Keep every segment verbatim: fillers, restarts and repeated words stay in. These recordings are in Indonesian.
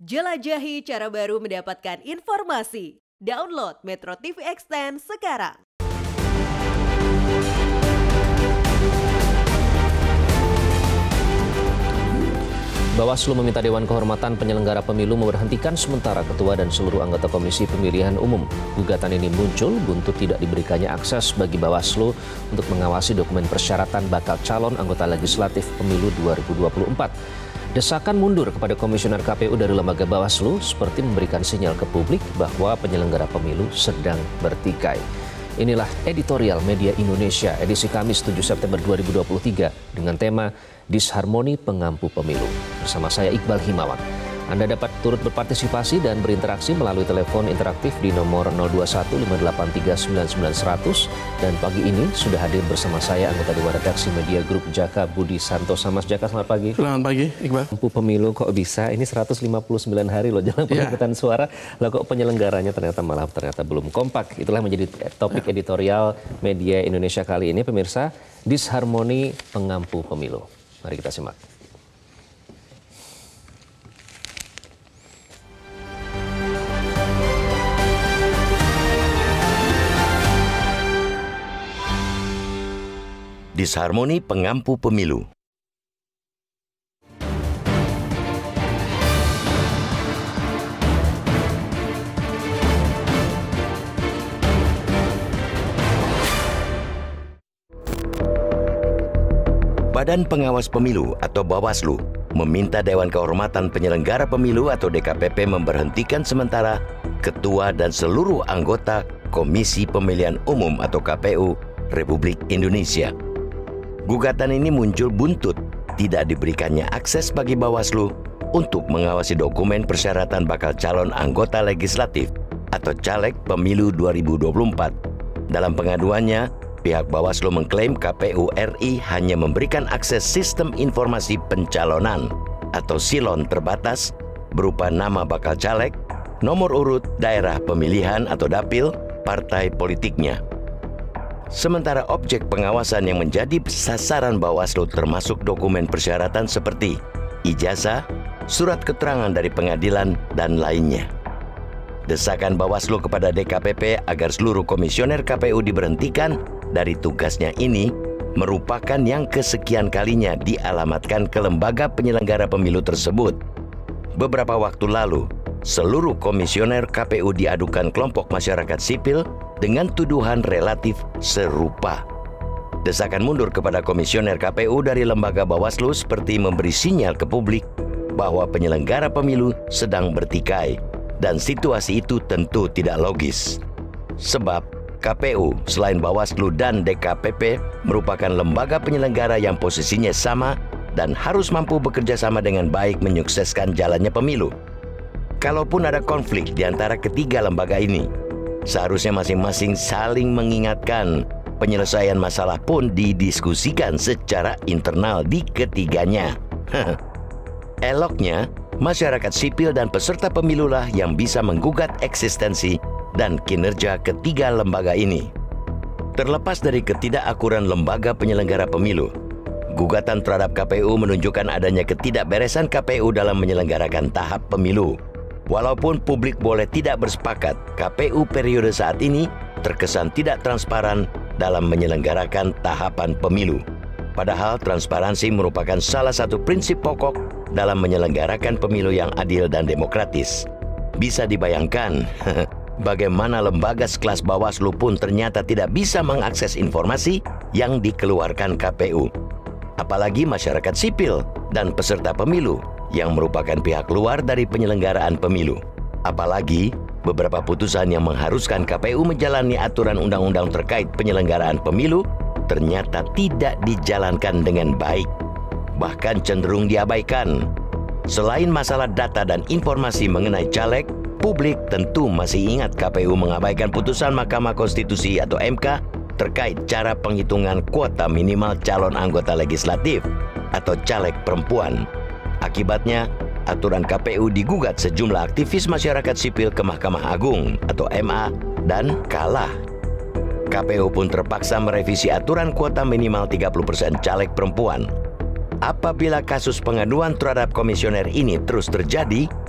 Jelajahi cara baru mendapatkan informasi. Download Metro T V Extend sekarang. Bawaslu meminta Dewan Kehormatan Penyelenggara Pemilu memberhentikan sementara Ketua dan seluruh anggota Komisi Pemilihan Umum. Gugatan ini muncul buntut tidak diberikannya akses bagi Bawaslu untuk mengawasi dokumen persyaratan bakal calon anggota legislatif pemilu dua ribu dua puluh empat. Desakan mundur kepada Komisioner K P U dari lembaga Bawaslu seperti memberikan sinyal ke publik bahwa penyelenggara pemilu sedang bertikai. Inilah editorial Media Indonesia edisi Kamis tujuh September dua ribu dua puluh tiga dengan tema Disharmoni Pengampu Pemilu. Bersama saya Iqbal Himawan. Anda dapat turut berpartisipasi dan berinteraksi melalui telepon interaktif di nomor nol dua satu lima delapan tiga sembilan sembilan seratus. Dan pagi ini sudah hadir bersama saya anggota Dewan Redaksi Media Group Jaka Budi Santosa. Mas Jaka, selamat pagi. Selamat pagi, Iqbal. Pengampu pemilu kok bisa? Ini seratus lima puluh sembilan hari loh jalan pemungutan yeah. suara. Lah kok penyelenggaranya ternyata malah ternyata belum kompak. Itulah menjadi topik yeah. editorial Media Indonesia kali ini, pemirsa. Disharmoni Pengampu Pemilu. Mari kita simak. Disharmoni Pengampu Pemilu. Badan Pengawas Pemilu atau Bawaslu meminta Dewan Kehormatan Penyelenggara Pemilu atau D K P P memberhentikan sementara Ketua dan seluruh anggota Komisi Pemilihan Umum atau K P U Republik Indonesia. Gugatan ini muncul buntut tidak diberikannya akses bagi Bawaslu untuk mengawasi dokumen persyaratan bakal calon anggota legislatif atau caleg pemilu dua ribu dua puluh empat. Dalam pengaduannya, pihak Bawaslu mengklaim K P U R I hanya memberikan akses sistem informasi pencalonan atau silon terbatas berupa nama bakal caleg, nomor urut daerah pemilihan atau dapil, partai politiknya. Sementara objek pengawasan yang menjadi sasaran Bawaslu termasuk dokumen persyaratan seperti ijazah, surat keterangan dari pengadilan, dan lainnya. Desakan Bawaslu kepada D K P P agar seluruh komisioner K P U diberhentikan dari tugasnya ini merupakan yang kesekian kalinya dialamatkan ke lembaga penyelenggara pemilu tersebut. Beberapa waktu lalu, seluruh komisioner K P U diadukan kelompok masyarakat sipil dengan tuduhan relatif serupa. Desakan mundur kepada komisioner K P U dari lembaga Bawaslu seperti memberi sinyal ke publik bahwa penyelenggara pemilu sedang bertikai, dan situasi itu tentu tidak logis. Sebab K P U selain Bawaslu dan D K P P merupakan lembaga penyelenggara yang posisinya sama dan harus mampu bekerja sama dengan baik menyukseskan jalannya pemilu. Kalaupun ada konflik di antara ketiga lembaga ini, seharusnya masing-masing saling mengingatkan. Penyelesaian masalah pun didiskusikan secara internal di ketiganya. Eloknya, masyarakat sipil dan peserta pemilulah yang bisa menggugat eksistensi dan kinerja ketiga lembaga ini. Terlepas dari ketidakakuran lembaga penyelenggara pemilu, gugatan terhadap K P U menunjukkan adanya ketidakberesan K P U dalam menyelenggarakan tahap pemilu. Walaupun publik boleh tidak bersepakat, K P U periode saat ini terkesan tidak transparan dalam menyelenggarakan tahapan pemilu. Padahal transparansi merupakan salah satu prinsip pokok dalam menyelenggarakan pemilu yang adil dan demokratis. Bisa dibayangkan bagaimana lembaga sekelas Bawaslu pun ternyata tidak bisa mengakses informasi yang dikeluarkan K P U. Apalagi masyarakat sipil dan peserta pemilu yang merupakan pihak luar dari penyelenggaraan pemilu. Apalagi beberapa putusan yang mengharuskan K P U menjalani aturan undang-undang terkait penyelenggaraan pemilu ternyata tidak dijalankan dengan baik, bahkan cenderung diabaikan. Selain masalah data dan informasi mengenai caleg, publik tentu masih ingat K P U mengabaikan putusan Mahkamah Konstitusi atau M K terkait cara penghitungan kuota minimal calon anggota legislatif atau caleg perempuan. Akibatnya, aturan K P U digugat sejumlah aktivis masyarakat sipil ke Mahkamah Agung atau M A dan kalah. K P U pun terpaksa merevisi aturan kuota minimal tiga puluh persen caleg perempuan. Apabila kasus pengaduan terhadap komisioner ini terus terjadi,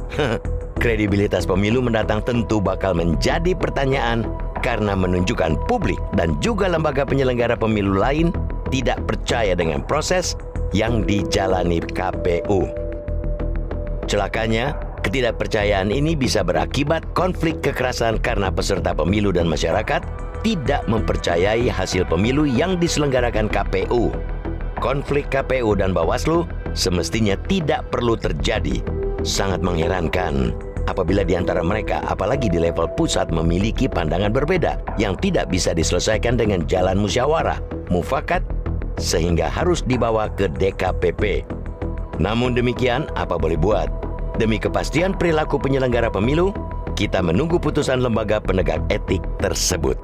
Kredibilitas pemilu mendatang tentu bakal menjadi pertanyaan karena menunjukkan publik dan juga lembaga penyelenggara pemilu lain tidak percaya dengan proses yang dijalani K P U. Celakanya, ketidakpercayaan ini bisa berakibat konflik kekerasan karena peserta pemilu dan masyarakat tidak mempercayai hasil pemilu yang diselenggarakan K P U. Konflik K P U dan Bawaslu semestinya tidak perlu terjadi. Sangat mengherankan apabila di antara mereka, apalagi di level pusat, memiliki pandangan berbeda yang tidak bisa diselesaikan dengan jalan musyawarah, mufakat, sehingga harus dibawa ke D K P P. Namun demikian, apa boleh buat? Demi kepastian perilaku penyelenggara pemilu, kita menunggu putusan lembaga penegak etik tersebut.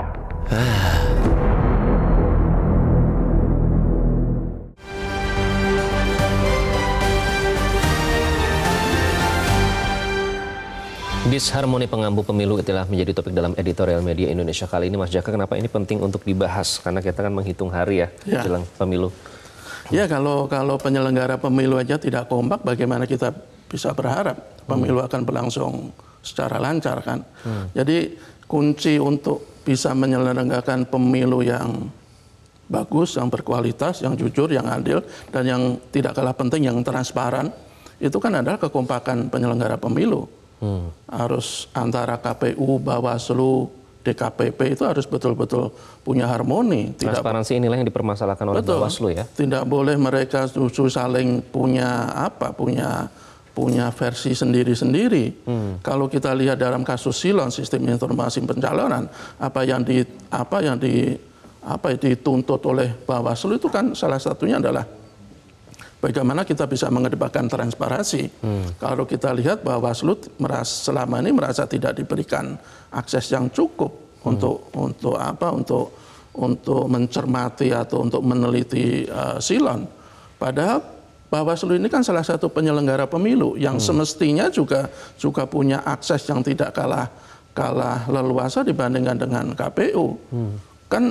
Disharmoni pengampu pemilu telah menjadi topik dalam editorial media Indonesia kali ini. Mas Jaka, kenapa ini penting untuk dibahas? Karena kita kan menghitung hari ya, ya. Jelang pemilu. Ya, kalau kalau penyelenggara pemilu aja tidak kompak, bagaimana kita bisa berharap pemilu hmm. akan berlangsung secara lancar kan? Hmm. Jadi kunci untuk bisa menyelenggarakan pemilu yang bagus, yang berkualitas, yang jujur, yang adil, dan yang tidak kalah penting, yang transparan, itu kan adalah kekompakan penyelenggara pemilu. Hmm. Harus antara K P U, Bawaslu, D K P P itu harus betul-betul punya harmoni. Transparansi tidak, inilah yang dipermasalahkan oleh betul, Bawaslu ya. Tidak boleh mereka justru saling punya apa, punya punya versi sendiri-sendiri. Hmm. Kalau kita lihat dalam kasus Silon, sistem informasi pencalonan, apa yang di apa yang di apa yang dituntut oleh Bawaslu itu kan salah satunya adalah bagaimana kita bisa mengedepankan transparansi. Hmm. Kalau kita lihat Bawaslu merasa, selama ini merasa tidak diberikan akses yang cukup hmm. untuk untuk apa untuk untuk mencermati atau untuk meneliti uh, Silon. Padahal Bawaslu ini kan salah satu penyelenggara pemilu yang hmm. semestinya juga juga punya akses yang tidak kalah kalah leluasa dibandingkan dengan K P U. Hmm. Kan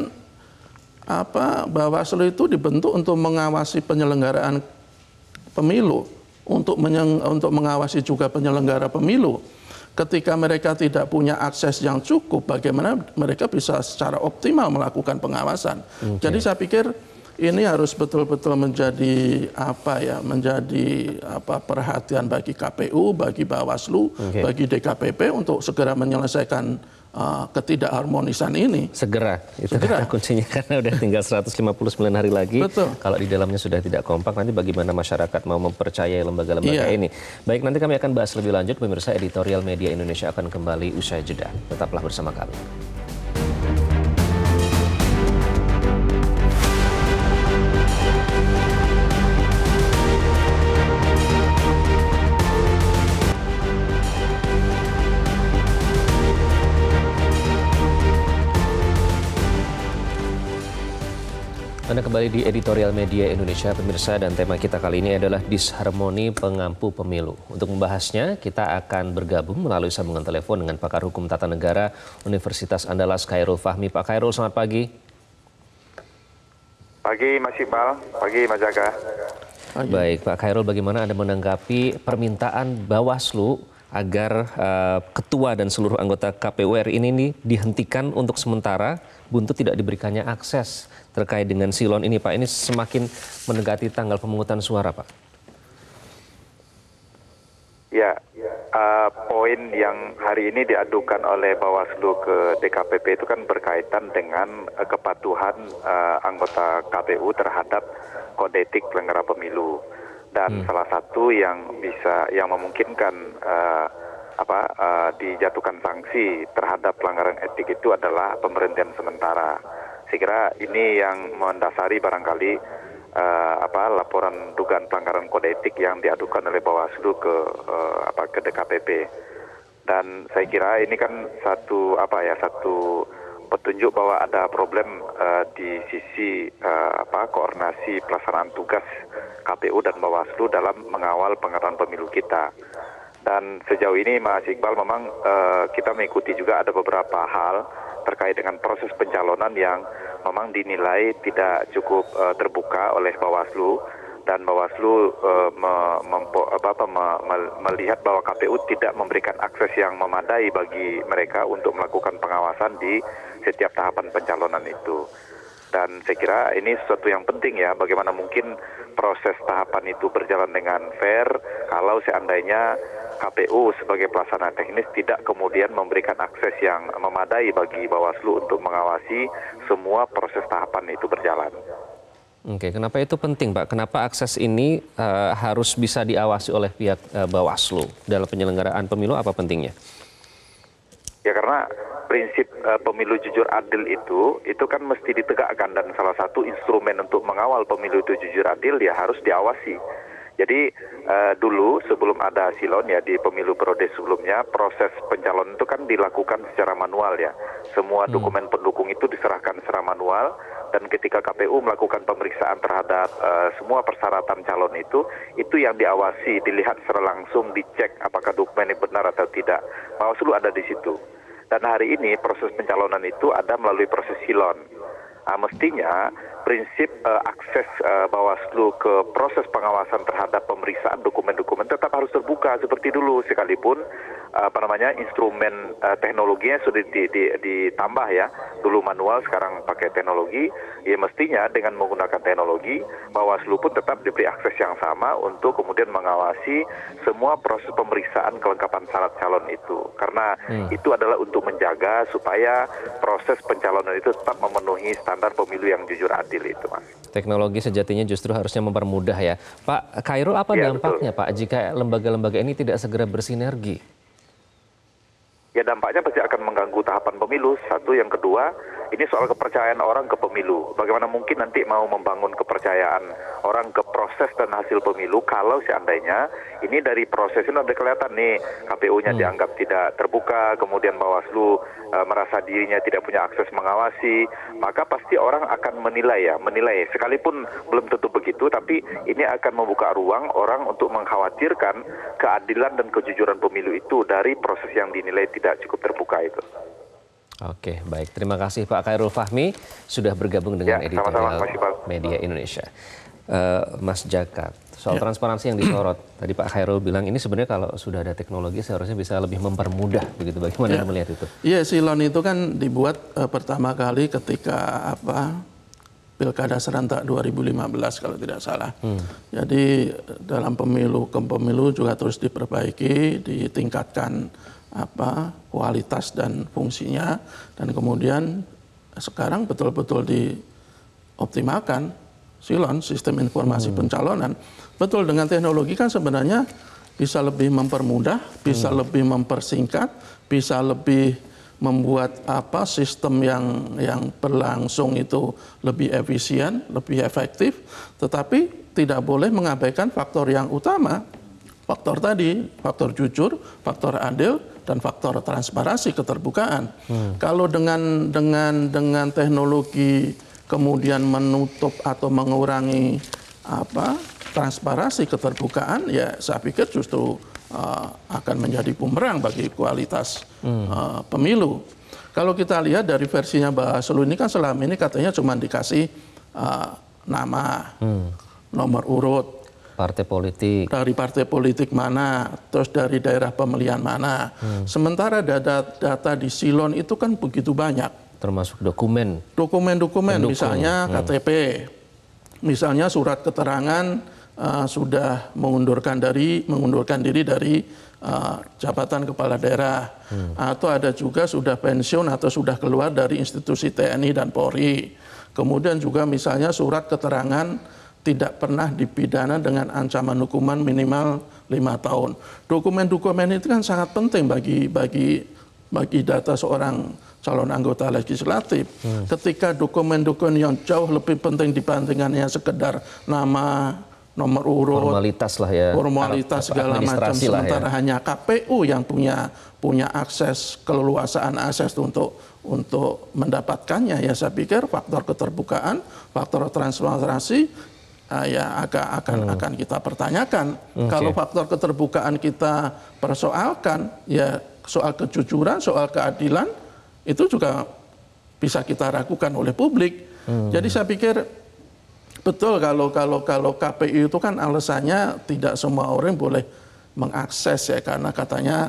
apa Bawaslu itu dibentuk untuk mengawasi penyelenggaraan pemilu, untuk menyeng, untuk mengawasi juga penyelenggara pemilu. Ketika mereka tidak punya akses yang cukup, bagaimana mereka bisa secara optimal melakukan pengawasan? Okay. Jadi saya pikir ini harus betul-betul menjadi apa ya, menjadi apa perhatian bagi K P U, bagi Bawaslu, okay. bagi D K P P untuk segera menyelesaikan Uh, ketidakharmonisan ini. Segera, itu Segera. Kata kuncinya, karena udah tinggal seratus lima puluh sembilan hari lagi. Betul. Kalau di dalamnya sudah tidak kompak, nanti bagaimana masyarakat mau mempercayai lembaga-lembaga iya. ini. Baik, nanti kami akan bahas lebih lanjut. Pemirsa, editorial media Indonesia akan kembali usai jeda. Tetaplah bersama kami. Anda kembali di editorial media Indonesia, pemirsa, dan tema kita kali ini adalah disharmoni pengampu pemilu. Untuk membahasnya, kita akan bergabung melalui sambungan telepon dengan pakar hukum tata negara Universitas Andalas, Khairul Fahmi. Pak Khairul, selamat pagi. Pagi Mas Iqbal, pagi Mas Jaka. Baik, Pak Khairul, bagaimana Anda menanggapi permintaan Bawaslu agar uh, ketua dan seluruh anggota K P U R I ini dihentikan untuk sementara, buntut tidak diberikannya akses terkait dengan Silon ini, Pak? Ini semakin mendekati tanggal pemungutan suara, Pak. Ya, uh, poin yang hari ini diadukan oleh Bawaslu ke D K P P itu kan berkaitan dengan uh, kepatuhan uh, anggota K P U terhadap kode etik penyelenggara pemilu. Dan hmm. salah satu yang bisa yang memungkinkan uh, apa uh, dijatuhkan sanksi terhadap pelanggaran etik itu adalah pemberhentian sementara. Saya kira ini yang mendasari barangkali uh, apa laporan dugaan pelanggaran kode etik yang diadukan oleh Bawaslu ke uh, apa ke D K P P. Dan saya kira ini kan satu apa ya satu petunjuk bahwa ada problem uh, di sisi uh, apa koordinasi pelaksanaan tugas K P U dan Bawaslu dalam mengawal pelanggaran pemilu kita. Dan sejauh ini Mas Iqbal memang uh, kita mengikuti juga ada beberapa hal terkait dengan proses pencalonan yang memang dinilai tidak cukup uh, terbuka oleh Bawaslu. dan Bawaslu uh, me, mempo, apa, apa, me, me, melihat bahwa K P U tidak memberikan akses yang memadai bagi mereka untuk melakukan pengawasan di setiap tahapan pencalonan itu. Dan saya kira ini sesuatu yang penting ya, bagaimana mungkin proses tahapan itu berjalan dengan fair kalau seandainya K P U sebagai pelaksana teknis tidak kemudian memberikan akses yang memadai bagi Bawaslu untuk mengawasi semua proses tahapan itu berjalan. Oke, kenapa itu penting, Pak? Kenapa akses ini uh, harus bisa diawasi oleh pihak uh, Bawaslu dalam penyelenggaraan pemilu? Apa pentingnya? Ya karena prinsip uh, pemilu jujur adil itu itu kan mesti ditegakkan, dan salah satu instrumen untuk mengawal pemilu itu jujur adil ya harus diawasi. Jadi uh, dulu sebelum ada silon ya di pemilu periode sebelumnya proses pencalonan itu kan dilakukan secara manual ya. Semua dokumen pendukung itu diserahkan secara manual, dan ketika K P U melakukan pemeriksaan terhadap uh, semua persyaratan calon itu, itu yang diawasi, dilihat secara langsung, dicek apakah dokumen ini benar atau tidak. Bawaslu ada di situ. Dan hari ini proses pencalonan itu ada melalui proses silon. Nah, mestinya prinsip uh, akses uh, Bawaslu ke proses pengawasan terhadap pemeriksaan dokumen-dokumen tetap harus terbuka seperti dulu, sekalipun uh, apa namanya instrumen uh, teknologinya sudah di, di, ditambah ya, dulu manual sekarang pakai teknologi. Ya mestinya dengan menggunakan teknologi Bawaslu pun tetap diberi akses yang sama untuk kemudian mengawasi semua proses pemeriksaan kelengkapan syarat calon itu, karena hmm. itu adalah untuk menjaga supaya proses pencalonan itu tetap memenuhi standar pemilu yang jujur adil itu, Mas. Teknologi sejatinya justru harusnya mempermudah ya. Pak Khairul, apa ya, dampaknya betul. Pak jika lembaga-lembaga ini tidak segera bersinergi? Ya dampaknya pasti akan mengganggu tahapan pemilu. Satu, yang kedua, ini soal kepercayaan orang ke pemilu. Bagaimana mungkin nanti mau membangun kepercayaan orang ke proses dan hasil pemilu kalau seandainya ini dari proses ini udah kelihatan nih K P U-nya hmm. dianggap tidak terbuka, kemudian Bawaslu uh, merasa dirinya tidak punya akses mengawasi, maka pasti orang akan menilai ya, menilai sekalipun belum tentu begitu, tapi ini akan membuka ruang orang untuk mengkhawatirkan keadilan dan kejujuran pemilu itu dari proses yang dinilai tidak cukup terbuka itu. Oke, baik. Terima kasih Pak Khairul Fahmi sudah bergabung dengan ya, editorial sama-sama, Media Indonesia. Uh, Mas Jaka, soal ya. transparansi yang disorot, tadi Pak Khairul bilang ini sebenarnya kalau sudah ada teknologi seharusnya bisa lebih mempermudah, begitu. Bagaimana ya. melihat itu? Iya, silon itu kan dibuat uh, pertama kali ketika apa Pilkada serentak dua ribu lima belas kalau tidak salah. Hmm. Jadi dalam pemilu ke pemilu juga terus diperbaiki, ditingkatkan apa kualitas dan fungsinya, dan kemudian sekarang betul-betul dioptimalkan silon, sistem informasi hmm. pencalonan. Betul, dengan teknologi kan sebenarnya bisa lebih mempermudah, bisa hmm. lebih mempersingkat, bisa lebih membuat apa sistem yang yang berlangsung itu lebih efisien, lebih efektif, tetapi tidak boleh mengabaikan faktor yang utama. Faktor tadi, faktor jujur, faktor adil, dan faktor transparansi, keterbukaan. Hmm. Kalau dengan dengan dengan teknologi kemudian menutup atau mengurangi apa transparansi, keterbukaan, ya saya pikir justru uh, akan menjadi bumerang bagi kualitas hmm. uh, pemilu. Kalau kita lihat dari versinya Bawaslu ini kan selama ini katanya cuma dikasih uh, nama, hmm. nomor urut, partai politik. Dari partai politik mana, terus dari daerah pemilihan mana. Hmm. Sementara data, data di silon itu kan begitu banyak. Termasuk dokumen. Dokumen-dokumen, misalnya hmm. K T P, misalnya surat keterangan uh, sudah mengundurkan dari mengundurkan diri dari uh, jabatan kepala daerah, hmm. atau ada juga sudah pensiun atau sudah keluar dari institusi T N I dan Polri. Kemudian juga misalnya surat keterangan tidak pernah dipidana dengan ancaman hukuman minimal lima tahun. Dokumen-dokumen itu kan sangat penting bagi bagi bagi data seorang calon anggota legislatif. Hmm. Ketika dokumen-dokumen yang jauh lebih penting dibandingkannya sekedar nama, nomor urut, formalitas lah ya, formalitas segala macam. Sementara ya. hanya K P U yang punya punya akses, keleluasaan akses untuk untuk mendapatkannya. Ya saya pikir faktor keterbukaan, faktor transparansi Uh, ya agak akan hmm. akan kita pertanyakan. Okay. Kalau faktor keterbukaan kita persoalkan, ya soal kejujuran, soal keadilan itu juga bisa kita ragukan oleh publik. Hmm. Jadi saya pikir Betul, kalau kalau kalau K P U itu kan alasannya tidak semua orang boleh mengakses ya, karena katanya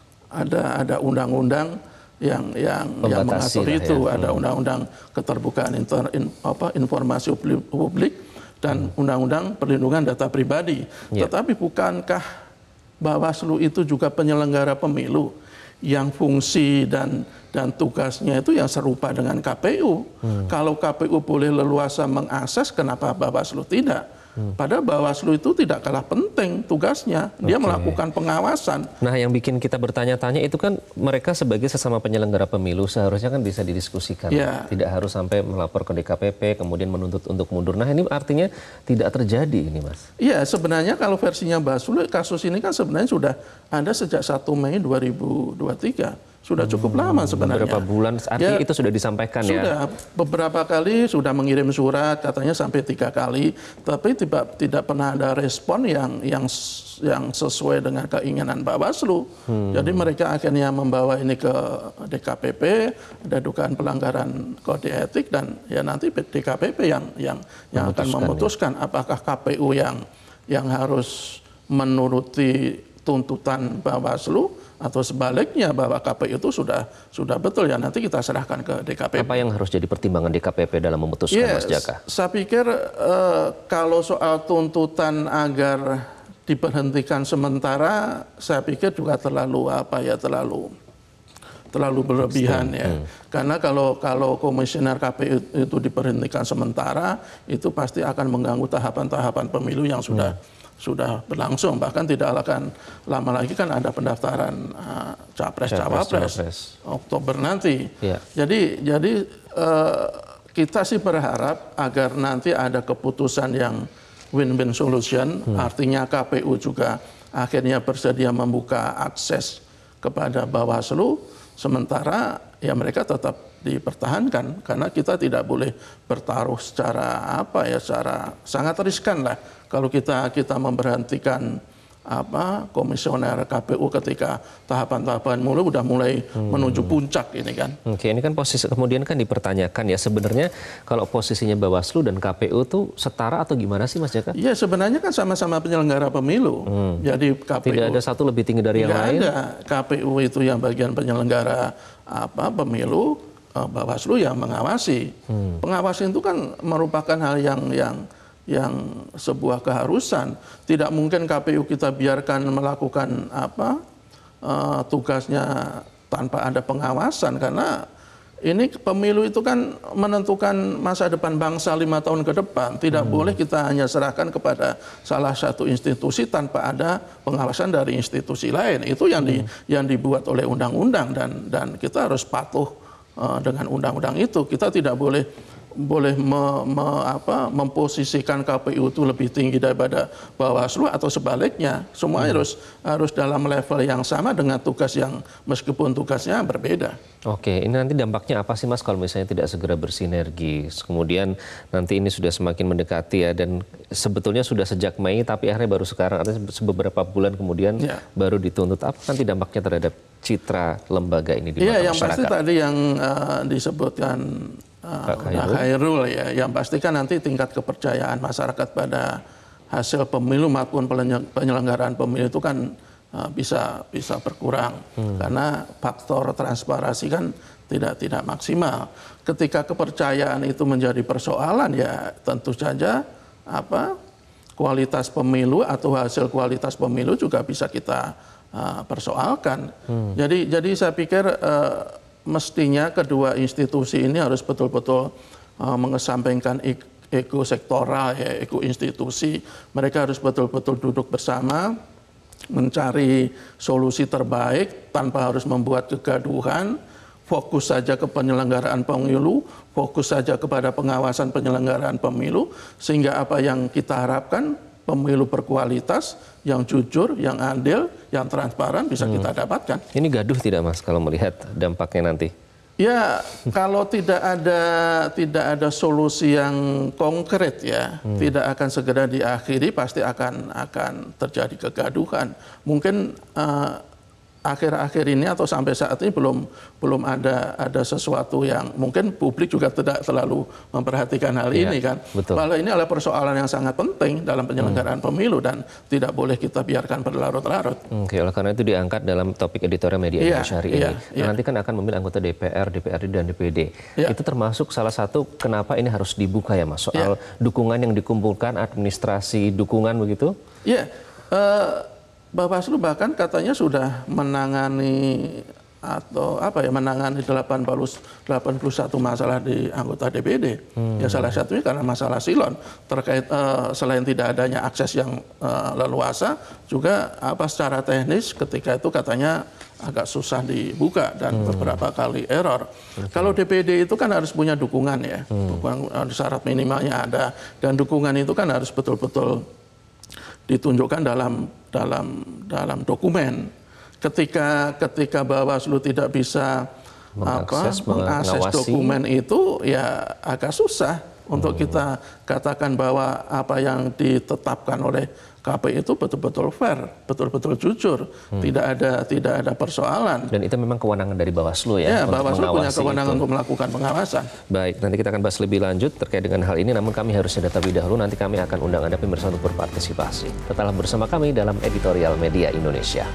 ada ada undang-undang yang yang yang mengatur itu, ya. Ada undang-undang keterbukaan inter, in, apa, informasi publik dan hmm. undang-undang perlindungan data pribadi. Ya. Tetapi bukankah Bawaslu itu juga penyelenggara pemilu yang fungsi dan dan tugasnya itu yang serupa dengan K P U. Hmm. Kalau K P U boleh leluasa mengakses, kenapa Bawaslu tidak? Hmm. Padahal Bawaslu itu tidak kalah penting tugasnya, dia okay. melakukan pengawasan. Nah, yang bikin kita bertanya-tanya itu kan mereka sebagai sesama penyelenggara pemilu seharusnya kan bisa didiskusikan, ya. Tidak harus sampai melapor ke D K P P kemudian menuntut untuk mundur. Nah, ini artinya tidak terjadi ini, Mas. Iya, sebenarnya kalau versinya Bawaslu, kasus ini kan sebenarnya sudah ada sejak satu Mei dua ribu dua puluh tiga. Sudah cukup hmm, lama sebenarnya. Beberapa bulan, artinya ya, itu sudah disampaikan sudah, ya? Sudah, beberapa kali sudah mengirim surat, katanya sampai tiga kali, tapi tidak, tidak pernah ada respon yang yang yang sesuai dengan keinginan Bawaslu. Hmm. Jadi mereka akhirnya membawa ini ke D K P P, ada dugaan pelanggaran kode etik, dan ya nanti D K P P yang yang yang akan memutuskan ya. Apakah K P U yang yang harus menuruti tuntutan Bawaslu, atau sebaliknya bahwa K P U itu sudah sudah betul ya, nanti kita serahkan ke D K P P. Apa yang harus jadi pertimbangan D K P P dalam memutuskan, yes, Mas Jaka? Saya pikir uh, kalau soal tuntutan agar diberhentikan sementara, saya pikir juga terlalu apa ya terlalu terlalu berlebihan ya. Hmm. Karena kalau kalau komisioner K P U itu diberhentikan sementara, itu pasti akan mengganggu tahapan-tahapan pemilu yang sudah hmm. sudah berlangsung, bahkan tidak akan lama lagi kan ada pendaftaran uh, capres cawapres Oktober nanti. Ya. Jadi jadi uh, kita sih berharap agar nanti ada keputusan yang win-win solution, hmm. artinya K P U juga akhirnya bersedia membuka akses kepada Bawaslu, sementara ya mereka tetap dipertahankan, karena kita tidak boleh bertaruh secara apa ya secara sangat riskan lah kalau kita kita memberhentikan apa komisioner K P U ketika tahapan-tahapan mulai udah mulai hmm. menuju puncak ini kan. Oke, ini kan posisi kemudian kan dipertanyakan ya, sebenarnya kalau posisinya Bawaslu dan K P U tuh setara atau gimana sih, Mas Jaka? Iya, sebenarnya kan sama-sama penyelenggara pemilu. Hmm. Jadi K P U tidak ada satu lebih tinggi dari yang lain. Tidak ada. K P U itu yang bagian penyelenggara apa pemilu, Bawaslu yang mengawasi. Hmm. Pengawasan itu kan merupakan hal yang yang yang sebuah keharusan. Tidak mungkin K P U kita biarkan melakukan apa uh, tugasnya tanpa ada pengawasan, karena ini pemilu itu kan menentukan masa depan bangsa lima tahun ke depan. Tidak hmm. boleh kita hanya serahkan kepada salah satu institusi tanpa ada pengawasan dari institusi lain. Itu yang hmm. di, yang dibuat oleh undang-undang, dan dan kita harus patuh uh, dengan undang-undang itu. Kita tidak boleh boleh me, me, apa, memposisikan K P U itu lebih tinggi daripada Bawaslu atau sebaliknya. Semua hmm. harus harus dalam level yang sama dengan tugas yang meskipun tugasnya berbeda. Oke, ini nanti dampaknya apa sih, Mas, kalau misalnya tidak segera bersinergi? Kemudian nanti ini sudah semakin mendekati ya, dan sebetulnya sudah sejak Mei tapi akhirnya baru sekarang, artinya beberapa bulan kemudian ya. baru dituntut. Apa nanti dampaknya terhadap citra lembaga ini di mata ya, yang masyarakat? Pasti tadi yang uh, disebutkan Pak Khairul ya, yang pastikan nanti tingkat kepercayaan masyarakat pada hasil pemilu maupun penyelenggaraan pemilu itu kan uh, bisa bisa berkurang hmm. karena faktor transparansi kan tidak tidak maksimal. Ketika kepercayaan itu menjadi persoalan, ya tentu saja apa kualitas pemilu atau hasil kualitas pemilu juga bisa kita uh, persoalkan. Hmm. Jadi jadi saya pikir uh, mestinya kedua institusi ini harus betul-betul uh, mengesampingkan ego sektoral, ya, ego institusi. Mereka harus betul-betul duduk bersama, mencari solusi terbaik tanpa harus membuat kegaduhan. Fokus saja ke penyelenggaraan pemilu, fokus saja kepada pengawasan penyelenggaraan pemilu, sehingga apa yang kita harapkan, pemilu berkualitas, yang jujur, yang adil, yang transparan bisa hmm. kita dapatkan. Ini gaduh tidak, Mas, kalau melihat dampaknya nanti? Ya, kalau tidak ada tidak ada solusi yang konkret ya, hmm. tidak akan segera diakhiri, pasti akan akan terjadi kegaduhan. Mungkin uh, akhir-akhir ini atau sampai saat ini belum belum ada ada sesuatu yang mungkin publik juga tidak terlalu memperhatikan hal ya, ini kan. Betul. Malah ini adalah persoalan yang sangat penting dalam penyelenggaraan hmm. pemilu dan tidak boleh kita biarkan berlarut-larut. Oke, oleh karena itu diangkat dalam topik editorial media ya, Indonesia hari ya, ini. ya. Nanti kan akan memilih anggota D P R, D P R D dan D P D. Ya. Itu termasuk salah satu kenapa ini harus dibuka ya Mas soal ya. dukungan yang dikumpulkan, administrasi dukungan begitu? Iya. Uh, Bawaslu bahkan katanya sudah menangani atau apa ya menangani delapan puluh satu masalah di anggota D P D. Hmm. Ya salah satunya karena masalah silon terkait uh, selain tidak adanya akses yang uh, leluasa juga apa secara teknis ketika itu katanya agak susah dibuka dan hmm. beberapa kali error. Okay. Kalau D P D itu kan harus punya dukungan ya. Hmm. Dukungan, syarat minimalnya ada dan dukungan itu kan harus betul-betul ditunjukkan dalam dalam dalam dokumen. Ketika ketika Bawaslu tidak bisa mengakses, apa, mengakses dokumen itu ya agak susah untuk hmm. kita katakan bahwa apa yang ditetapkan oleh K P U itu betul-betul fair, betul-betul jujur, hmm. tidak ada tidak ada persoalan. Dan itu memang kewenangan dari Bawaslu ya, ya untuk Bawaslu punya kewenangan itu. Untuk melakukan pengawasan. Baik, nanti kita akan bahas lebih lanjut terkait dengan hal ini, namun kami harusnya terlebih dahulu, nanti kami akan undang Anda pemirsa untuk berpartisipasi. Tetaplah bersama kami dalam Editorial Media Indonesia.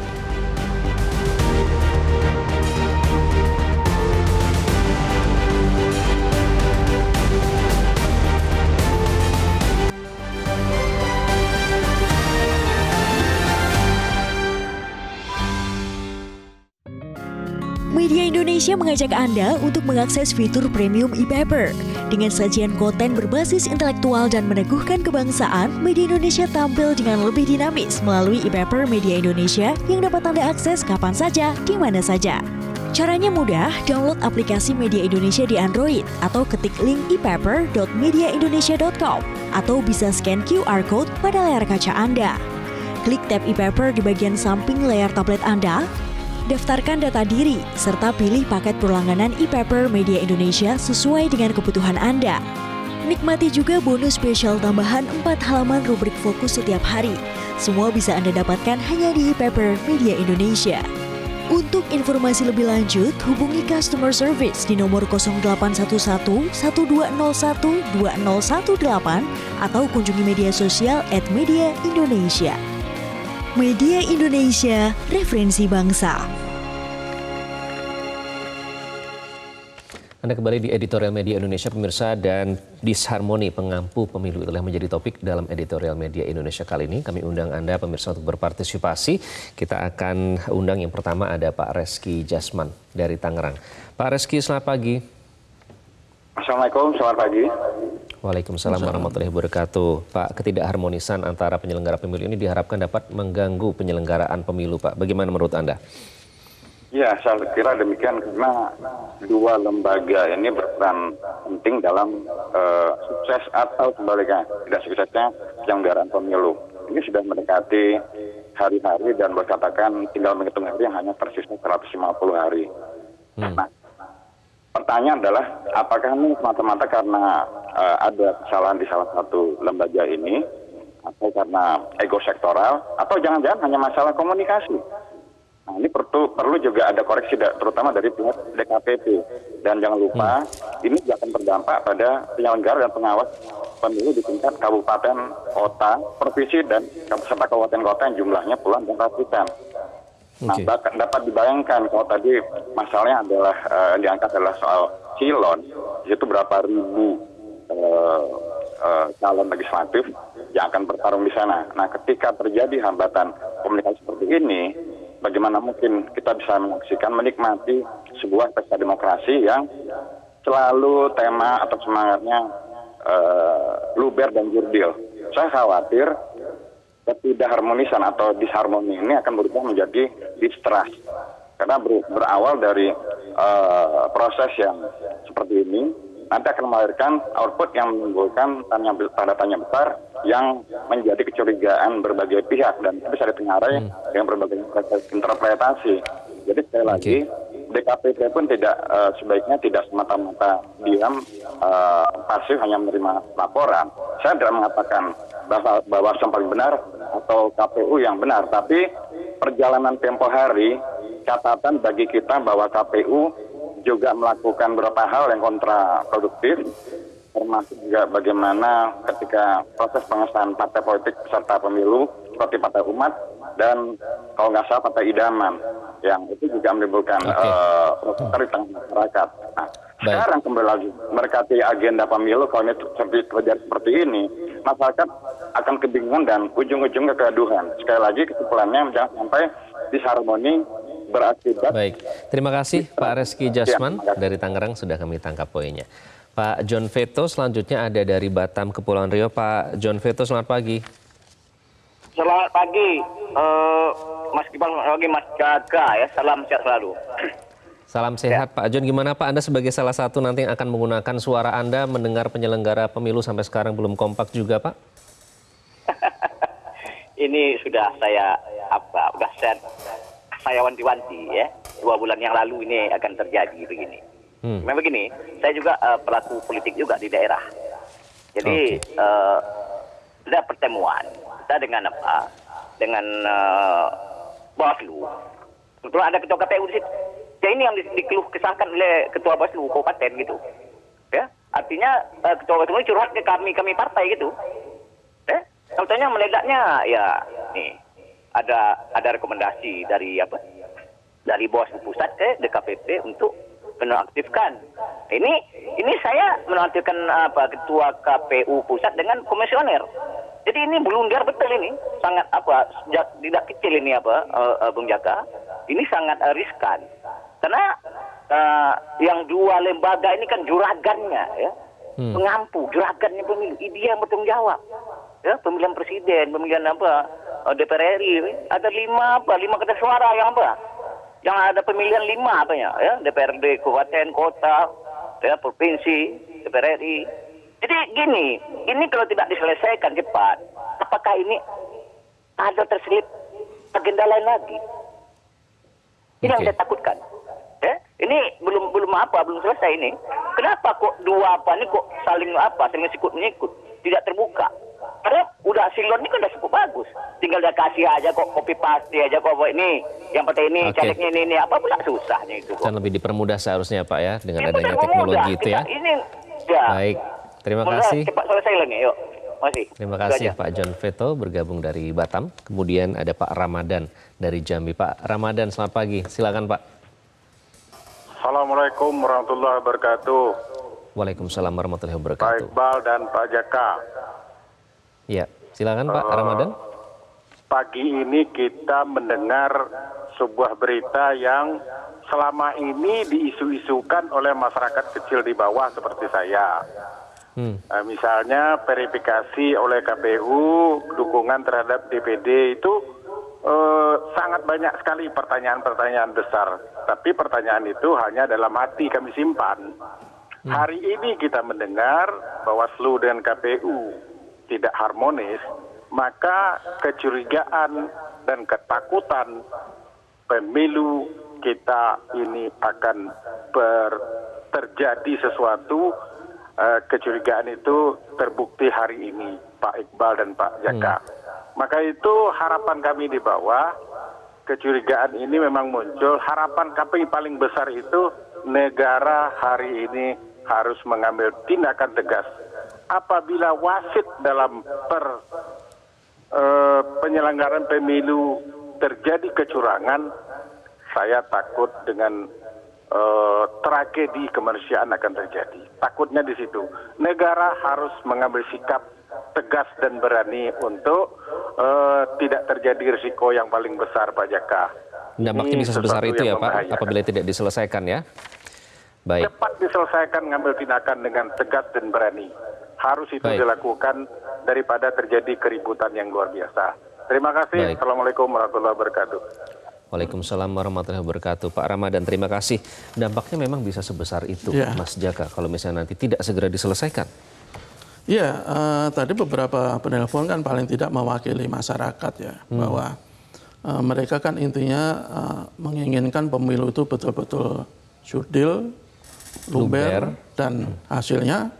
Media Indonesia mengajak Anda untuk mengakses fitur premium e-paper. Dengan sajian konten berbasis intelektual dan meneguhkan kebangsaan, Media Indonesia tampil dengan lebih dinamis melalui e-paper Media Indonesia yang dapat Anda akses kapan saja, di mana saja. Caranya mudah, download aplikasi Media Indonesia di Android atau ketik link e paper dot media indonesia dot com atau bisa scan Q R code pada layar kaca Anda. Klik tab e-paper di bagian samping layar tablet Anda. Daftarkan data diri, serta pilih paket berlangganan e-paper Media Indonesia sesuai dengan kebutuhan Anda. Nikmati juga bonus spesial tambahan empat halaman rubrik fokus setiap hari. Semua bisa Anda dapatkan hanya di e-paper Media Indonesia. Untuk informasi lebih lanjut, hubungi customer service di nomor nol delapan satu satu, satu dua nol satu, dua nol satu delapan atau kunjungi media sosial at Media Indonesia. Media Indonesia, referensi bangsa. Anda kembali di Editorial Media Indonesia, pemirsa, dan disharmoni pengampu pemilu itulah menjadi topik dalam Editorial Media Indonesia kali ini. Kami undang Anda, pemirsa, untuk berpartisipasi. Kita akan undang yang pertama ada Pak Reski Jasman dari Tangerang. Pak Reski, selamat pagi. Assalamualaikum, selamat pagi. Waalaikumsalam warahmatullahi wabarakatuh. Pak, ketidakharmonisan antara penyelenggara pemilu ini diharapkan dapat mengganggu penyelenggaraan pemilu, Pak. Bagaimana menurut Anda? Ya, saya kira demikian karena dua lembaga ini berperan penting dalam uh, sukses atau sebaliknya tidak suksesnya penyelenggaraan pemilu. Ini sudah mendekati hari-hari dan berkatakan tinggal menghitung hari yang hanya tersisa seratus lima puluh hari. Hmm. Nah, pertanyaan adalah apakah ini semata-mata karena uh, ada kesalahan di salah satu lembaga ini atau karena ego sektoral atau jangan-jangan hanya masalah komunikasi. Nah, ini perlu perlu juga ada koreksi terutama dari pihak D K P P dan jangan lupa hmm. ini akan berdampak pada penyelenggara dan pengawas pemilu di tingkat kabupaten, kota, provinsi dan serta kabupaten kota yang jumlahnya puluhan dan ratusan. Nah, okay. dapat dibayangkan kalau tadi masalahnya adalah uh, diangkat adalah soal silon, itu berapa ribu uh, uh, calon legislatif yang akan bertarung di sana. Nah, ketika terjadi hambatan komunikasi seperti ini, bagaimana mungkin kita bisa menyaksikan, menikmati sebuah pesta demokrasi yang selalu tema atau semangatnya uh, luber dan jurdil. Saya khawatir ketidakharmonisan atau disharmoni ini akan berubah menjadi distrust karena ber, berawal dari uh, proses yang seperti ini nanti akan melahirkan output yang menimbulkan tanya, tanda tanya besar yang menjadi kecurigaan berbagai pihak dan bisa ditengarai hmm. dengan berbagai interpretasi. Jadi sekali lagi D K P P pun tidak uh, sebaiknya tidak semata-mata diam uh, pasif hanya menerima laporan. Saya tidak mengatakan bahwa bahwa yang paling benar atau K P U yang benar, tapi perjalanan tempo hari, catatan bagi kita bahwa K P U juga melakukan beberapa hal yang kontraproduktif, termasuk juga bagaimana ketika proses pengesahan partai politik peserta pemilu seperti Partai Umat dan kalau nggak salah Partai Idaman, yang itu juga menimbulkan okay. uh, di tengah masyarakat. Nah, sekarang kembali lagi mendekati agenda pemilu, kalau ini terjadi terjadi seperti ini, masyarakat akan kebingungan dan ujung-ujungnya kegaduhan. Sekali lagi kesimpulannya jangan sampai disharmoni berakibat. Baik, terima kasih Pak Reski Jasman ya, dari Tangerang sudah kami tangkap poinnya. Pak John Veto selanjutnya ada dari Batam, Kepulauan Riau. Pak John Veto, selamat pagi. Selamat pagi, uh, Mas Kipang, lagi Mas Jaga ya, salam sehat selalu. Salam sehat ya. Pak John, gimana Pak, Anda sebagai salah satu nanti yang akan menggunakan suara Anda mendengar penyelenggara pemilu sampai sekarang belum kompak juga Pak? Ini sudah saya, apa, sudah saya, saya wanti-wanti ya, dua bulan yang lalu ini akan terjadi begini. Hmm. Memang begini, saya juga uh, pelaku politik juga di daerah. Jadi okay. uh, ada pertemuan kita dengan apa? Dengan uh, Bawaslu. Kebetulan ada ketua K P U di situ. Ya ini yang di, dikeluh kesahkan oleh ketua Bawaslu kabupaten gitu. Ya, artinya uh, ketua Bawaslu ini curhat ke kami kami partai gitu. Ya, contohnya meledaknya ya nih ada ada rekomendasi dari apa? Dari Bawaslu pusat ke D K P P untuk menonaktifkan. Ini ini saya menonaktifkan apa ketua K P U pusat dengan komisioner. Jadi ini blunder betul ini, sangat apa sejak tidak kecil ini apa uh, uh, Bung Jaka. Ini sangat uh, riskan. Karena uh, yang dua lembaga ini kan juragannya ya. Hmm. Pengampu, juragannya pemilu. Dia yang bertanggung jawab. Ya, pemilihan presiden, pemilihan apa uh, D P R R I, ada lima apa? Lima kertas suara yang apa? Yang ada pemilihan lima apa ya, ya D P R D kabupaten, kota, ya provinsi, D P R R I. Jadi gini, ini kalau tidak diselesaikan cepat, apakah ini ada terselip agenda lain lagi? Ini okay. yang saya takutkan. Ya, ini belum belum apa, belum selesai ini. Kenapa kok dua apa ini kok saling apa, saling sikut menyikut, tidak terbuka? Karena udah silon ini kan udah cukup bagus. Tinggal dia kasih aja kok, copy paste aja kok ini, yang partai ini, okay. calegnya ini, ini, apa pula susahnya itu kok. Dan lebih dipermudah seharusnya Pak ya, dengan ini adanya teknologi itu ya. Ini, ya. Baik, terima Mudah, kasih. Cepat selesai lagi, yuk. Masih. Terima kasih Pak John Veto bergabung dari Batam. Kemudian ada Pak Ramadan dari Jambi. Pak Ramadan, selamat pagi. Silakan Pak. Assalamualaikum warahmatullahi wabarakatuh. Waalaikumsalam warahmatullahi wabarakatuh. Pak Iqbal dan Pak Jaka. Ya, silakan Pak uh, Ramadan. Pagi ini kita mendengar sebuah berita yang selama ini diisu-isukan oleh masyarakat kecil di bawah seperti saya. Hmm. Uh, misalnya verifikasi oleh K P U dukungan terhadap D P D itu uh, sangat banyak sekali pertanyaan-pertanyaan besar. Tapi pertanyaan itu hanya dalam hati kami simpan. Hmm. Hari ini kita mendengar Bawaslu dengan K P U tidak harmonis, maka kecurigaan dan ketakutan pemilu kita ini akan ber, terjadi sesuatu. Uh, kecurigaan itu terbukti hari ini, Pak Iqbal dan Pak Jaka. Hmm. Maka itu harapan kami di bawah, kecurigaan ini memang muncul. Harapan kami paling besar itu negara hari ini harus mengambil tindakan tegas. Apabila wasit dalam per uh, penyelenggaraan pemilu terjadi kecurangan, saya takut dengan Uh, tragedi kemanusiaan akan terjadi. Takutnya di situ. Negara harus mengambil sikap tegas dan berani untuk uh, tidak terjadi risiko yang paling besar, Pak Jaka. Dampaknya bisa sebesar itu ya Pak, apabila tidak diselesaikan ya. Baik. Cepat diselesaikan, ngambil tindakan dengan tegas dan berani. Harus itu Baik. dilakukan daripada terjadi keributan yang luar biasa. Terima kasih. Baik. Assalamualaikum warahmatullahi wabarakatuh. Waalaikumsalam warahmatullahi wabarakatuh. Pak Ramadan, terima kasih. Dampaknya memang bisa sebesar itu, ya. Mas Jaka, kalau misalnya nanti tidak segera diselesaikan. Iya, uh, tadi beberapa penelpon kan paling tidak mewakili masyarakat ya, hmm. bahwa uh, mereka kan intinya uh, menginginkan pemilu itu betul-betul jurdil, luber, luber. dan hmm. hasilnya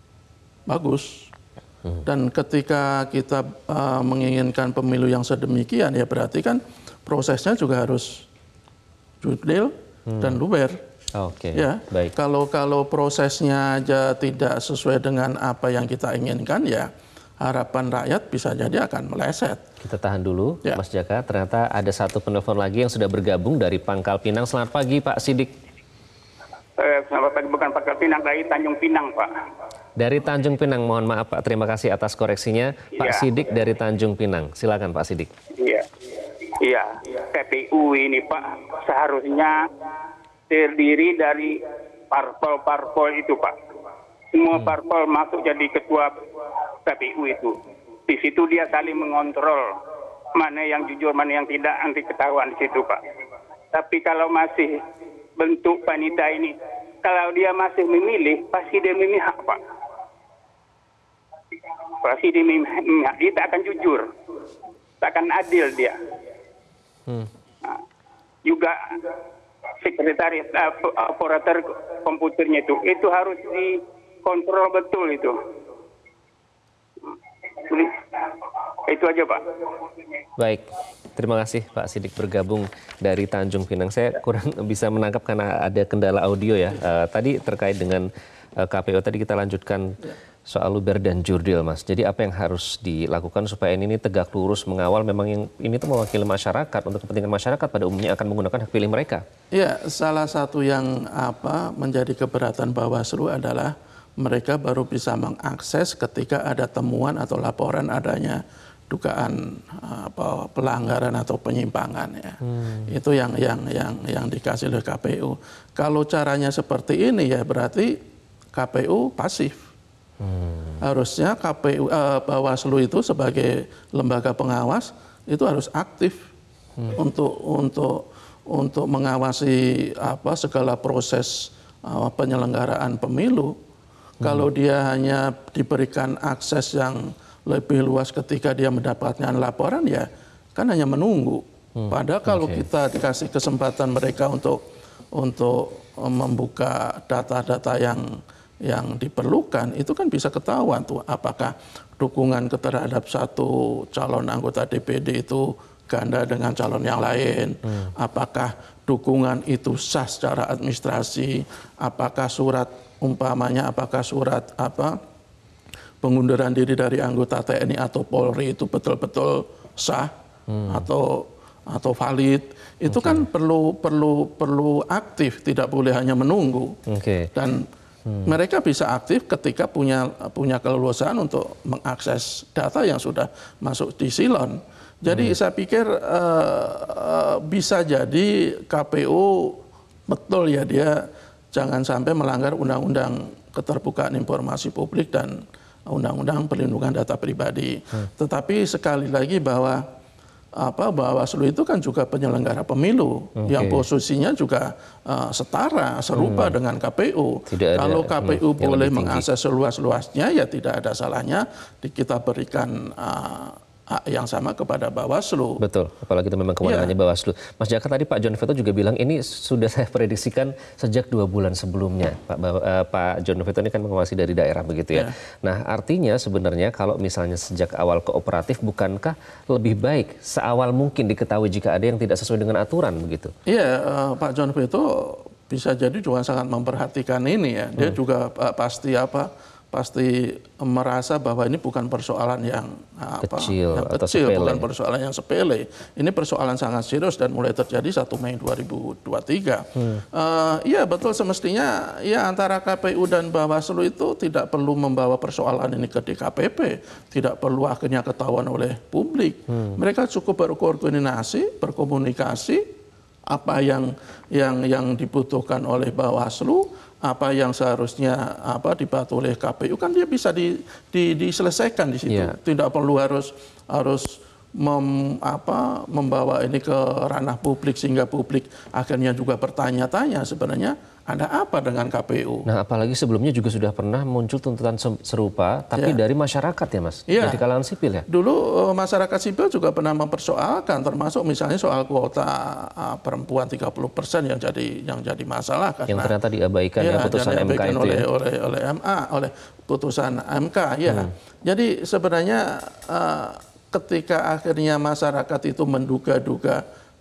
bagus. Hmm. Dan ketika kita uh, menginginkan pemilu yang sedemikian, ya berarti kan prosesnya juga harus jurdil hmm. dan luber. Oke, ya, baik. Kalau kalau prosesnya aja tidak sesuai dengan apa yang kita inginkan, ya harapan rakyat bisa jadi akan meleset. Kita tahan dulu, ya. Mas Jaka. Ternyata ada satu penelpon lagi yang sudah bergabung dari Pangkal Pinang. Selamat pagi, Pak Sidik. Eh, selamat pagi, bukan Pangkal Pinang, dari Tanjung Pinang, Pak. Dari Tanjung Pinang, mohon maaf Pak. Terima kasih atas koreksinya. Pak ya. Sidik dari Tanjung Pinang. Silakan Pak Sidik. Iya, iya. P P U ini Pak seharusnya terdiri dari parpol-parpol itu Pak. Semua parpol masuk jadi ketua P P U itu. Di situ dia saling mengontrol mana yang jujur, mana yang tidak, nanti ketahuan di situ Pak. Tapi kalau masih bentuk panitia ini, kalau dia masih memilih, pasti dia memihak Pak. Pasti dia memihak, dia tak akan jujur, tak akan adil dia. Hmm. Nah, juga sekretaris uh, operator komputernya itu itu harus dikontrol betul itu. Itu aja Pak. Baik, terima kasih Pak Sidik bergabung dari Tanjung Pinang. Saya kurang bisa menangkap karena ada kendala audio ya. Uh, tadi terkait dengan uh, K P U tadi kita lanjutkan soal luber dan jurdil, Mas. Jadi apa yang harus dilakukan supaya ini, ini tegak lurus mengawal memang yang ini tuh mewakili masyarakat untuk kepentingan masyarakat pada umumnya akan menggunakan hak pilih mereka? Ya, salah satu yang apa menjadi keberatan Bawaslu adalah mereka baru bisa mengakses ketika ada temuan atau laporan adanya dugaan apa pelanggaran atau penyimpangan ya. Hmm. Itu yang yang yang yang dikasih oleh K P U. Kalau caranya seperti ini ya berarti K P U pasif. Hmm. Harusnya K P U eh, Bawaslu itu sebagai lembaga pengawas itu harus aktif hmm. untuk untuk untuk mengawasi apa segala proses uh, penyelenggaraan pemilu. Hmm. Kalau dia hanya diberikan akses yang lebih luas ketika dia mendapatkan laporan ya kan hanya menunggu. Hmm. Padahal kalau okay. kita dikasih kesempatan mereka untuk untuk membuka data-data yang yang diperlukan itu kan bisa ketahuan tuh apakah dukungan terhadap satu calon anggota D P D itu ganda dengan calon yang lain, hmm. apakah dukungan itu sah secara administrasi, apakah surat umpamanya apakah surat apa pengunduran diri dari anggota T N I atau Polri itu betul-betul sah hmm. atau atau valid itu okay. kan perlu perlu perlu aktif, tidak boleh hanya menunggu okay. dan Hmm. mereka bisa aktif ketika punya punya keleluasaan untuk mengakses data yang sudah masuk di silon. Jadi hmm. saya pikir uh, uh, bisa jadi K P U betul ya dia jangan sampai melanggar undang-undang keterbukaan informasi publik dan undang-undang perlindungan data pribadi. Hmm. Tetapi sekali lagi bahwa apa Bawaslu itu kan juga penyelenggara pemilu okay. yang posisinya juga uh, setara serupa hmm. dengan K P U. Tidak Kalau ada, K P U hmm, boleh mengakses seluas-luasnya ya tidak ada salahnya kita berikan uh, hak yang sama kepada Bawaslu. Betul, apalagi itu memang kewenangannya ya. Bawaslu. Mas Jaka tadi Pak John Veto juga bilang ini sudah saya prediksikan sejak dua bulan sebelumnya. Pak, uh, Pak John Veto ini kan mengawasi dari daerah begitu ya. ya. Nah artinya sebenarnya kalau misalnya sejak awal kooperatif bukankah lebih baik seawal mungkin diketahui jika ada yang tidak sesuai dengan aturan begitu? Iya, uh, Pak John Veto bisa jadi juga sangat memperhatikan ini ya. Dia hmm. juga uh, pasti apa? pasti merasa bahwa ini bukan persoalan yang apa kecil, yang kecil bukan persoalan yang sepele. Ini persoalan sangat serius dan mulai terjadi satu Mei dua ribu dua puluh tiga. Hmm. Uh, iya betul semestinya ya antara K P U dan Bawaslu itu tidak perlu membawa persoalan ini ke D K P P, tidak perlu akhirnya ketahuan oleh publik. Hmm. Mereka cukup berkoordinasi, berkomunikasi apa yang yang yang dibutuhkan oleh Bawaslu, apa yang seharusnya apa dibahas oleh K P U kan dia bisa di, di, diselesaikan di situ. Yeah. Tidak perlu harus harus mem, apa, membawa ini ke ranah publik sehingga publik akhirnya juga bertanya-tanya sebenarnya ada apa dengan K P U. Nah apalagi sebelumnya juga sudah pernah muncul tuntutan serupa tapi yeah. dari masyarakat ya Mas, yeah. dari kalangan sipil ya. Dulu masyarakat sipil juga pernah mempersoalkan termasuk misalnya soal kuota uh, perempuan tiga puluh persen yang jadi yang jadi masalah karena yang ternyata diabaikan ya, ya putusan M K itu oleh, ya. oleh oleh M A oleh putusan M K ya. Hmm. Jadi sebenarnya uh, ketika akhirnya masyarakat itu menduga-duga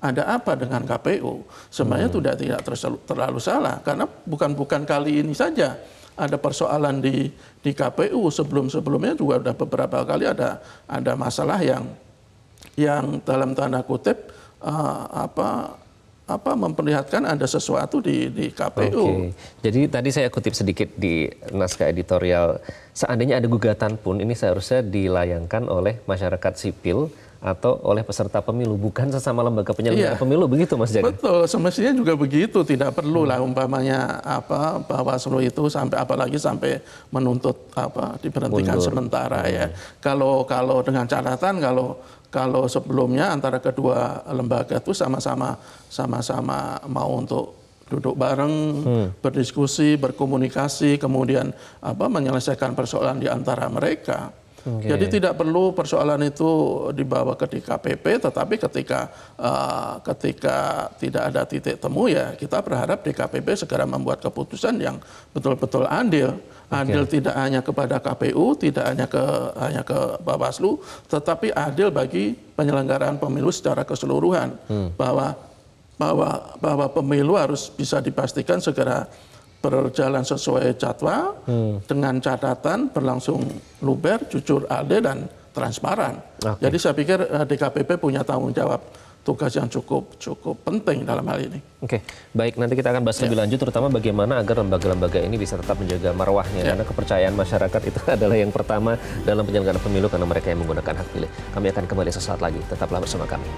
ada apa dengan K P U? Sebenarnya hmm. tidak tidak terlalu, terlalu salah karena bukan bukan kali ini saja ada persoalan di di K P U, sebelum-sebelumnya juga ada beberapa kali ada ada masalah yang yang dalam tanda kutip uh, apa apa memperlihatkan ada sesuatu di di K P U. Oke. Jadi tadi saya kutip sedikit di naskah editorial, seandainya ada gugatan pun ini seharusnya dilayangkan oleh masyarakat sipil atau oleh peserta pemilu, bukan sesama lembaga penyelenggara iya. pemilu, begitu Mas Jagan? Betul, semestinya juga begitu, tidak perlu lah umpamanya apa Bawaslu itu sampai apalagi sampai menuntut apa diberhentikan Mundur. sementara hmm. ya. Kalau kalau dengan catatan kalau kalau sebelumnya antara kedua lembaga itu sama-sama sama-sama mau untuk duduk bareng, hmm. berdiskusi, berkomunikasi, kemudian apa menyelesaikan persoalan di antara mereka. Okay. Jadi tidak perlu persoalan itu dibawa ke D K P P, tetapi ketika uh, ketika tidak ada titik temu ya kita berharap D K P P segera membuat keputusan yang betul-betul adil. Adil okay. tidak hanya kepada K P U, tidak hanya ke hanya ke Bawaslu, tetapi adil bagi penyelenggaraan pemilu secara keseluruhan. Hmm. Bahwa bahwa bahwa pemilu harus bisa dipastikan segera berjalan sesuai jadwal hmm. dengan catatan berlangsung luber, jujur, adil dan transparan. Okay. Jadi saya pikir D K P P punya tanggung jawab tugas yang cukup cukup penting dalam hal ini. Oke, baik, nanti kita akan bahas ya. lebih lanjut terutama bagaimana agar lembaga-lembaga ini bisa tetap menjaga marwahnya ya. Karena kepercayaan masyarakat itu adalah yang pertama dalam penyelenggaraan pemilu karena mereka yang menggunakan hak pilih. Kami akan kembali sesaat lagi, tetaplah bersama kami.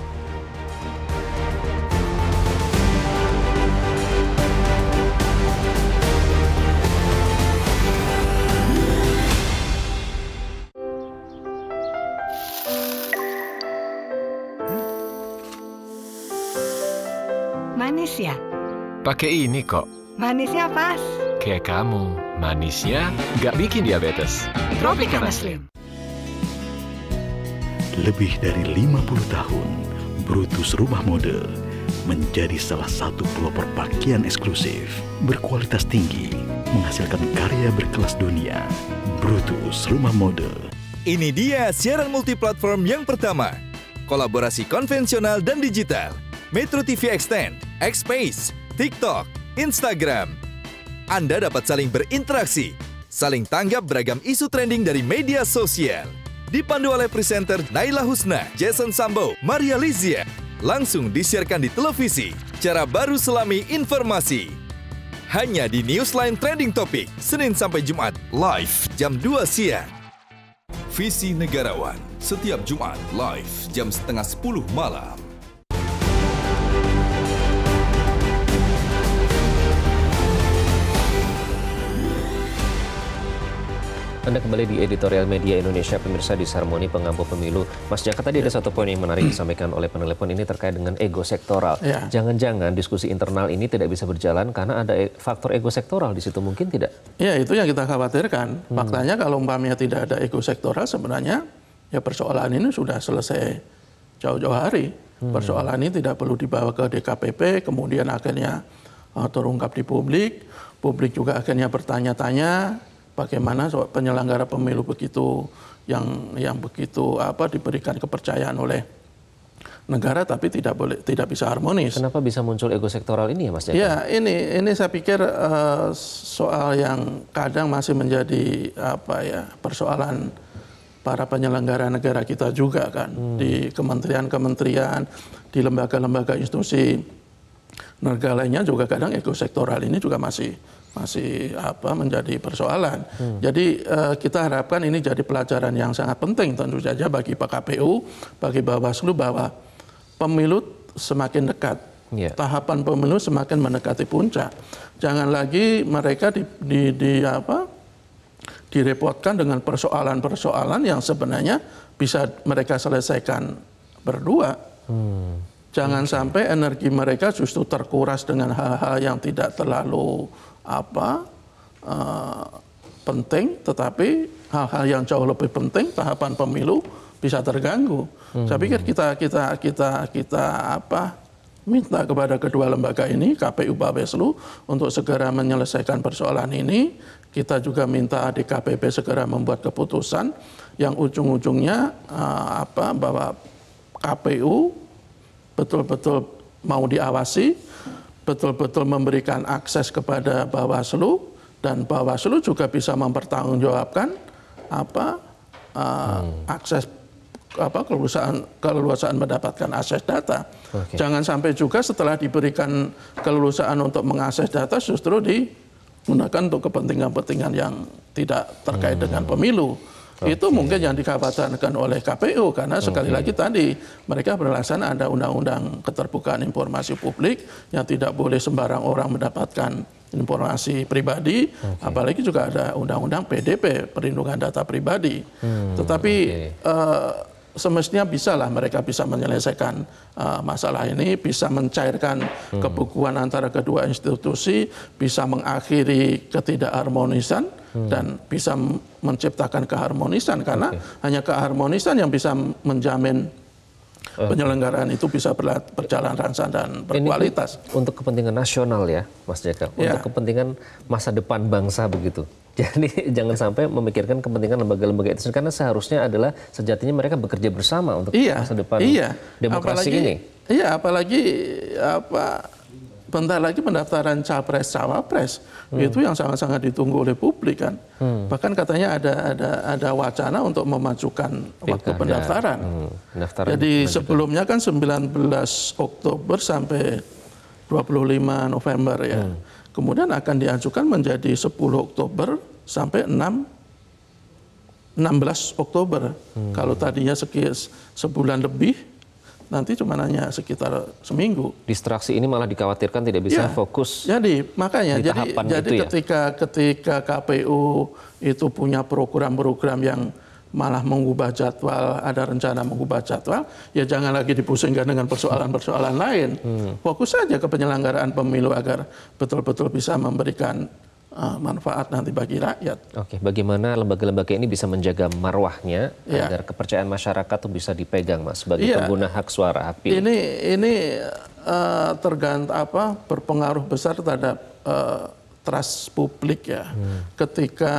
Manis ya? Pakai ini kok. Manisnya pas. Kayak kamu, manisnya nggak bikin diabetes. Tropicana Slim. Lebih dari lima puluh tahun, Brutus Rumah Mode menjadi salah satu pelopor pakaian eksklusif, berkualitas tinggi, menghasilkan karya berkelas dunia. Brutus Rumah Mode. Ini dia siaran multiplatform yang pertama. Kolaborasi konvensional dan digital. Metro T V Extend, X-Space, TikTok, Instagram. Anda dapat saling berinteraksi, saling tanggap beragam isu trending dari media sosial. Dipandu oleh presenter Naila Husna, Jason Sambo, Maria Lizia. Langsung disiarkan di televisi, cara baru selami informasi. Hanya di Newsline Trending Topic, Senin sampai Jumat, live jam dua siang. Visi Negarawan, setiap Jumat, live jam setengah sepuluh malam. Anda kembali di editorial Media Indonesia, pemirsa di Harmoni Pengampu Pemilu. Mas Jaka, tadi ada satu poin yang menarik disampaikan oleh penelepon ini terkait dengan ego sektoral. Jangan-jangan ya. diskusi internal ini tidak bisa berjalan karena ada faktor ego sektoral di situ, mungkin tidak? Ya, itu yang kita khawatirkan. Hmm. Faktanya kalau umpamanya tidak ada ego sektoral, sebenarnya ya persoalan ini sudah selesai jauh-jauh hari. Hmm. Persoalan ini tidak perlu dibawa ke D K P P, kemudian akhirnya uh, terungkap di publik. Publik juga akhirnya bertanya-tanya. Bagaimana penyelenggara pemilu begitu yang yang begitu apa diberikan kepercayaan oleh negara tapi tidak boleh tidak bisa harmonis. Kenapa bisa muncul ego sektoral ini ya Mas Jaka? Ya, ini ini saya pikir uh, soal yang kadang masih menjadi apa ya persoalan para penyelenggara negara kita juga kan hmm. di kementerian-kementerian, di lembaga-lembaga institusi negara lainnya juga kadang ego sektoral ini juga masih masih apa menjadi persoalan. Hmm. Jadi uh, kita harapkan ini jadi pelajaran yang sangat penting tentu saja bagi P K P U, bagi Bawaslu bahwa pemilu semakin dekat. Yeah. Tahapan pemilu semakin mendekati puncak. Jangan lagi mereka di, di, di apa direpotkan dengan persoalan-persoalan yang sebenarnya bisa mereka selesaikan berdua. Hmm. Jangan okay. sampai energi mereka justru terkuras dengan hal-hal yang tidak terlalu apa uh, penting, tetapi hal-hal yang jauh lebih penting tahapan pemilu bisa terganggu. Hmm. Saya pikir kita kita kita kita apa minta kepada kedua lembaga ini, K P U, Bawaslu, untuk segera menyelesaikan persoalan ini. Kita juga minta D K P P segera membuat keputusan yang ujung-ujungnya uh, apa bahwa K P U betul-betul mau diawasi, betul-betul memberikan akses kepada Bawaslu, dan Bawaslu juga bisa mempertanggungjawabkan apa uh, hmm. akses apa keleluasaan keleluasaan mendapatkan akses data. Okay. Jangan sampai juga setelah diberikan keleluasaan untuk mengakses data justru digunakan untuk kepentingan-kepentingan yang tidak terkait hmm. dengan pemilu. Okay. Itu mungkin yang dikhawatirkan oleh K P U karena sekali okay. lagi tadi mereka beralasan ada undang-undang keterbukaan informasi publik yang tidak boleh sembarang orang mendapatkan informasi pribadi, okay. apalagi juga ada undang-undang P D P, perlindungan data pribadi. Hmm, Tetapi okay. uh, semestinya bisalah mereka bisa menyelesaikan uh, masalah ini, bisa mencairkan hmm. kebukuan antara kedua institusi, bisa mengakhiri ketidakharmonisan hmm. dan bisa menciptakan keharmonisan karena okay. hanya keharmonisan yang bisa menjamin penyelenggaraan itu bisa berjalan lancar dan berkualitas. Ini untuk kepentingan nasional ya, Mas Jaka. Untuk ya. kepentingan masa depan bangsa begitu. Jadi jangan sampai memikirkan kepentingan lembaga-lembaga itu karena seharusnya adalah sejatinya mereka bekerja bersama untuk iya, masa depan iya. demokrasi apalagi, ini. Iya, apalagi apa bentar lagi pendaftaran capres cawapres hmm. itu yang sangat-sangat ditunggu oleh publik kan. Hmm. Bahkan katanya ada ada ada wacana untuk memajukan Pilkada. waktu pendaftaran. Hmm. Jadi sebelumnya kan sembilan belas Oktober sampai dua puluh lima November ya. Hmm. Kemudian akan diajukan menjadi sepuluh Oktober sampai enam belas Oktober. Hmm. Kalau tadinya sekis sebulan lebih, nanti cuma hanya sekitar seminggu. Distraksi ini malah dikhawatirkan tidak bisa ya, fokus. Jadi makanya jadi jadi ya? ketika ketika K P U itu punya program-program yang malah mengubah jadwal, ada rencana mengubah jadwal, ya jangan lagi dipusingkan dengan persoalan-persoalan lain. Hmm. Fokus saja ke penyelenggaraan pemilu agar betul-betul bisa memberikan uh, manfaat nanti bagi rakyat. Oke, bagaimana lembaga-lembaga ini bisa menjaga marwahnya ya. agar kepercayaan masyarakat itu bisa dipegang, Mas, sebagai ya. pengguna hak suara, hak pilih. Ini ini uh, tergantung apa berpengaruh besar terhadap uh, trust publik ya. Hmm. Ketika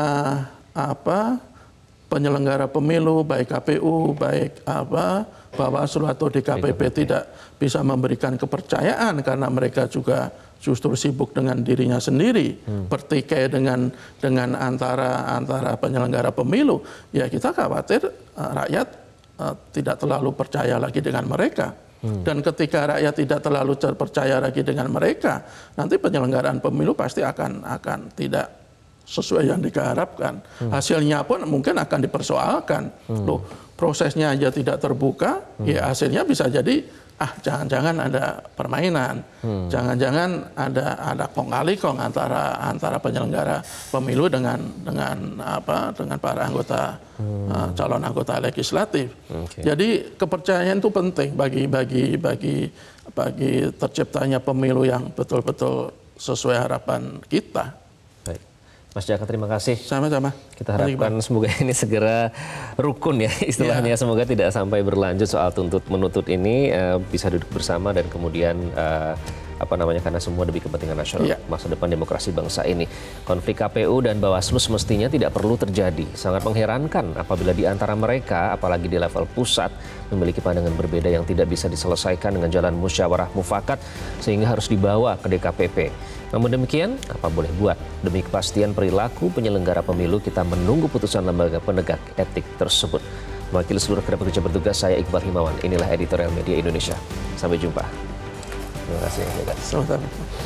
apa penyelenggara pemilu baik K P U baik apa Bawaslu atau D K P P tidak bisa memberikan kepercayaan karena mereka juga justru sibuk dengan dirinya sendiri, hmm. bertikai dengan dengan antara antara penyelenggara pemilu, ya kita khawatir uh, rakyat uh, tidak terlalu percaya lagi dengan mereka. Hmm. Dan ketika rakyat tidak terlalu percaya lagi dengan mereka, nanti penyelenggaraan pemilu pasti akan akan tidak sesuai yang diharapkan. Hmm. Hasilnya pun mungkin akan dipersoalkan. Hmm. Loh, prosesnya aja tidak terbuka, hmm. ya hasilnya bisa jadi ah jangan-jangan ada permainan. Hmm. Jangan-jangan ada ada kong kali kong antara antara penyelenggara pemilu dengan dengan apa dengan para anggota hmm. uh, calon anggota legislatif. Okay. Jadi kepercayaan itu penting bagi bagi bagi bagi terciptanya pemilu yang betul-betul sesuai harapan kita. Mas Jaka, terima kasih. Sama-sama. Kita harapkan semoga ini segera rukun ya istilahnya. Ya. Semoga tidak sampai berlanjut soal tuntut menuntut ini, uh, bisa duduk bersama dan kemudian uh, apa namanya karena semua demi kepentingan nasional, ya. masa depan demokrasi bangsa ini. Konflik K P U dan Bawaslu semestinya tidak perlu terjadi. Sangat mengherankan apabila di antara mereka, apalagi di level pusat, memiliki pandangan berbeda yang tidak bisa diselesaikan dengan jalan musyawarah mufakat sehingga harus dibawa ke D K P P. Namun demikian, apa boleh buat? Demi kepastian perilaku penyelenggara pemilu, kita menunggu putusan lembaga penegak etik tersebut. Mewakili seluruh kerabat kerja bertugas, saya Iqbal Himawan. Inilah Editorial Media Indonesia. Sampai jumpa. Terima kasih. Selamat.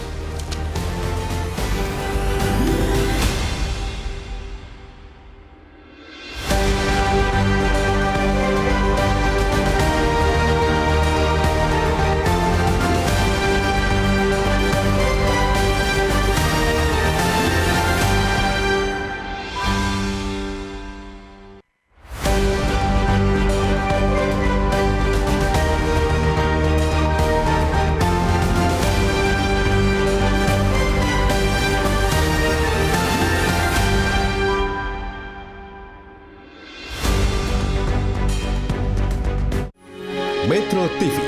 Metro T V.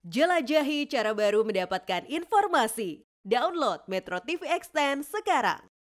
Jelajahi cara baru mendapatkan informasi. Download Metro T V Extend sekarang.